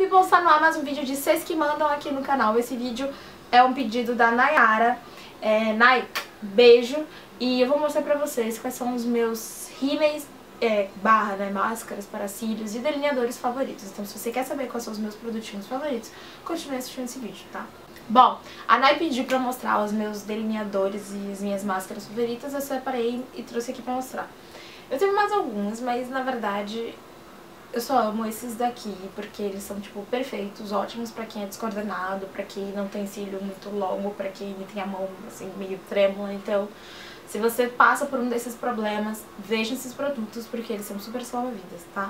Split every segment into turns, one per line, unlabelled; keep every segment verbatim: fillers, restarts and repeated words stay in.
Resolvi postar no ar mais um vídeo de Vocês que Mandam aqui no canal. Esse vídeo é um pedido da Nayara. É, Nay, beijo. E eu vou mostrar pra vocês quais são os meus rímeis, é, barra, né, máscaras para cílios e delineadores favoritos. Então se você quer saber quais são os meus produtinhos favoritos, continue assistindo esse vídeo, tá? Bom, a Nay pediu pra mostrar os meus delineadores e as minhas máscaras favoritas. Eu separei e trouxe aqui pra mostrar. Eu tenho mais alguns, mas na verdade eu só amo esses daqui, porque eles são, tipo, perfeitos, ótimos pra quem é descoordenado, pra quem não tem cílio muito longo, pra quem tem a mão, assim, meio trêmula. Então, se você passa por um desses problemas, veja esses produtos, porque eles são super salva-vidas, tá?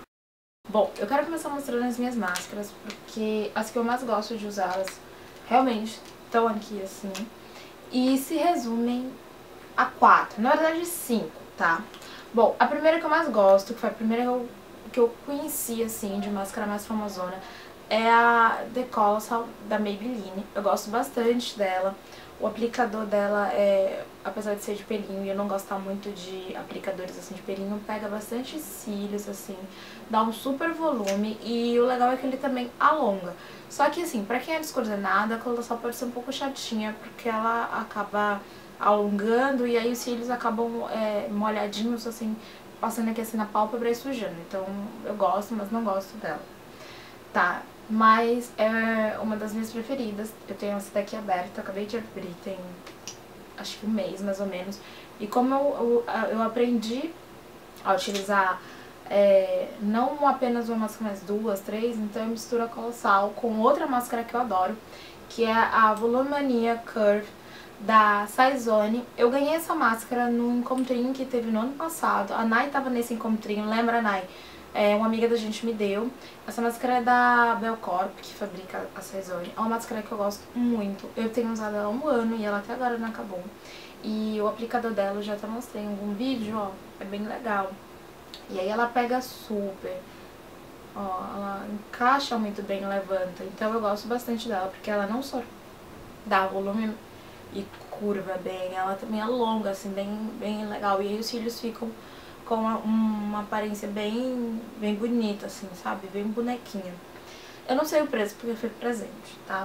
Bom, eu quero começar mostrando as minhas máscaras, porque as que eu mais gosto de usá-las realmente estão aqui, assim, e se resumem a quatro, na verdade cinco, tá? Bom, a primeira que eu mais gosto, que foi a primeira que eu que eu conheci, assim, de máscara mais famosona, é a The Colossal da Maybelline. Eu gosto bastante dela. O aplicador dela, é, apesar de ser de pelinho e eu não gostar muito de aplicadores assim de pelinho, pega bastante cílios, assim, dá um super volume e o legal é que ele também alonga. Só que, assim, pra quem é descoordenada, a Colossal pode ser um pouco chatinha, porque ela acaba alongando e aí os cílios acabam é, molhadinhos, assim, passando aqui assim na pálpebra e sujando. Então eu gosto, mas não gosto dela. Tá, mas é uma das minhas preferidas. Eu tenho essa daqui aberta, acabei de abrir, tem acho que um mês mais ou menos. E como eu, eu, eu aprendi a utilizar é, não apenas uma máscara, mas duas, três, então eu misturo a Colossal com outra máscara que eu adoro, que é a Volumania Curve da Saizone. Eu ganhei essa máscara num encontrinho que teve no ano passado. A Nay tava nesse encontrinho, lembra, Nay? É, uma amiga da gente me deu. Essa máscara é da Belcorp, que fabrica a Saizone. É uma máscara que eu gosto muito. Eu tenho usado ela há um ano e ela até agora não acabou. E o aplicador dela eu já até mostrei em algum vídeo, ó. É bem legal. E aí ela pega super. Ó, ela encaixa muito bem, levanta. Então eu gosto bastante dela, porque ela não só dá volume e curva bem, ela também alonga, assim, bem, bem legal. E aí os cílios ficam com uma, uma aparência bem, bem bonita, assim, sabe? Bem bonequinha. Eu não sei o preço porque foi presente, tá?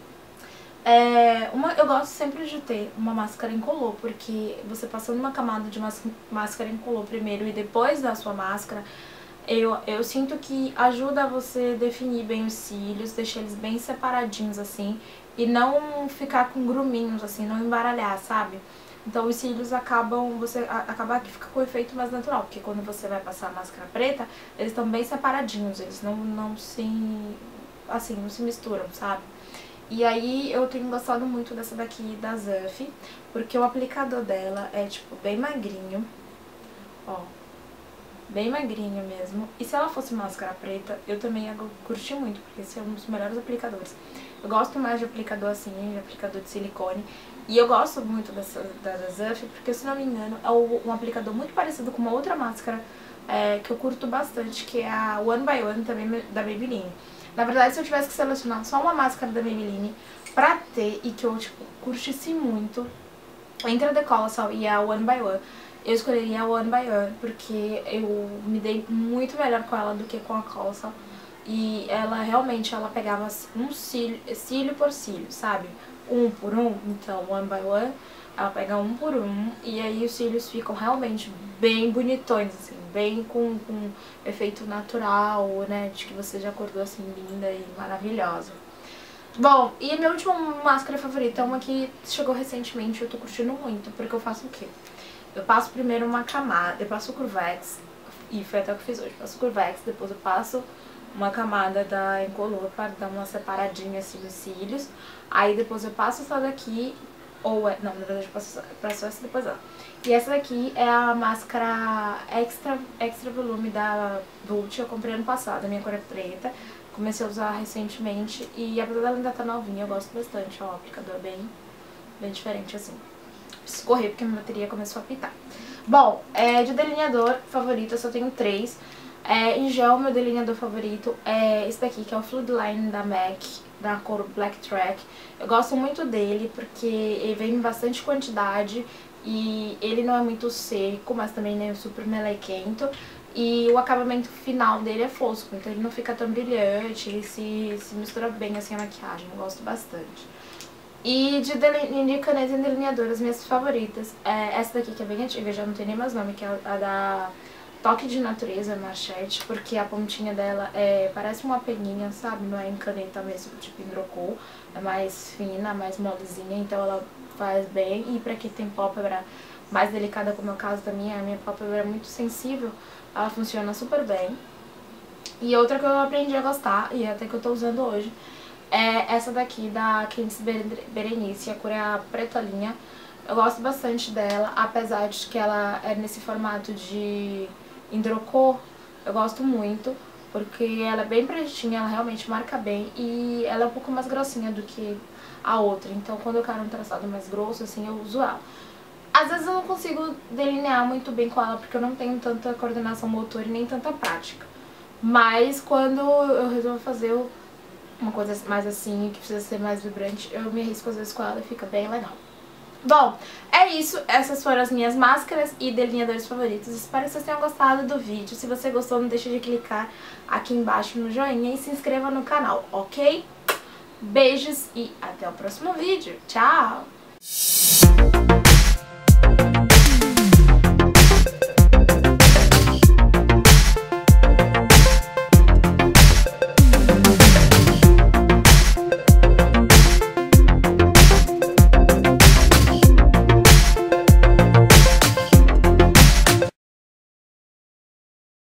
É, uma, eu gosto sempre de ter uma máscara incolor, porque você passando uma camada de máscara incolor primeiro e depois da sua máscara, eu, eu sinto que ajuda você definir bem os cílios, deixar eles bem separadinhos, assim, e não ficar com gruminhos, assim, não embaralhar, sabe? Então os cílios acabam, você acaba que fica com o efeito mais natural, porque quando você vai passar a máscara preta, eles estão bem separadinhos, eles não, não se, assim, não se misturam, sabe? E aí eu tenho gostado muito dessa daqui da Zuff, porque o aplicador dela é, tipo, bem magrinho, ó, bem magrinho mesmo. E se ela fosse máscara preta, eu também ia curtir muito, porque esse é um dos melhores aplicadores. Eu gosto mais de aplicador assim, de aplicador de silicone. E eu gosto muito dessa, da, da Zuff, porque se não me engano é um aplicador muito parecido com uma outra máscara é, que eu curto bastante, que é a One by One também da Maybelline. Na verdade, se eu tivesse que selecionar só uma máscara da Maybelline pra ter e que eu, tipo, curtisse muito, entre a The Colossal e a One by One, eu escolheria a One by One, porque eu me dei muito melhor com ela do que com a Colossal. E ela realmente, ela pegava um cílio, cílio por cílio, sabe? Um por um, então One by One, ela pega um por um, e aí os cílios ficam realmente bem bonitões, assim, bem com, com efeito natural, né? De que você já acordou assim, linda e maravilhosa. Bom, e a minha última máscara favorita é uma que chegou recentemente e eu tô curtindo muito, porque eu faço o quê? Eu passo primeiro uma camada, eu passo o Curvex, e foi até o que eu fiz hoje, eu passo o Curvex, depois eu passo uma camada da Incolor para dar uma separadinha assim nos cílios, aí depois eu passo essa daqui, ou, é, não, na verdade eu passo, passo essa depois ela. E essa daqui é a máscara Extra, Extra Volume da Vult, eu comprei ano passado, a minha cor é preta, comecei a usar recentemente e apesar dela ainda tá novinha, eu gosto bastante, ó, o aplicador é bem, bem diferente assim. Preciso correr porque minha bateria começou a pitar. Bom, é, de delineador favorito eu só tenho três. É, em gel, meu delineador favorito é esse daqui, que é o Fluid Line da MAC, da cor Black Track. Eu gosto muito dele porque ele vem em bastante quantidade e ele não é muito seco, mas também não é super melequento. e o acabamento final dele é fosco, então ele não fica tão brilhante, ele se, se mistura bem assim a maquiagem, eu gosto bastante. E de, de caneta e delineador, as minhas favoritas, é essa daqui que é bem antiga, já não tem nem mais nome, que é a da Toque de Natureza, Marchette, porque a pontinha dela é, parece uma peninha, sabe? Não é em caneta mesmo, tipo hidrocor, é mais fina, mais molezinha, então ela faz bem. E pra quem tem pálpebra mais delicada, como é o caso da minha, a minha pálpebra é muito sensível, ela funciona super bem. E outra que eu aprendi a gostar, e até que eu tô usando hoje, é essa daqui da Candice Berenice, a cor é a pretolinha. Eu gosto bastante dela, apesar de que ela é nesse formato de hidrocor, eu gosto muito, porque ela é bem pretinha, ela realmente marca bem e ela é um pouco mais grossinha do que a outra, então quando eu quero um traçado mais grosso, assim, eu uso ela. Às vezes eu não consigo delinear muito bem com ela, porque eu não tenho tanta coordenação motor e nem tanta prática, mas quando eu resolvo fazer uma coisa mais assim, que precisa ser mais vibrante, eu me arrisco às vezes com ela e fica bem legal. Bom, é isso, essas foram as minhas máscaras e delineadores favoritos. Espero que vocês tenham gostado do vídeo. Se você gostou, não deixe de clicar aqui embaixo no joinha e se inscreva no canal, ok? Beijos e até o próximo vídeo. Tchau!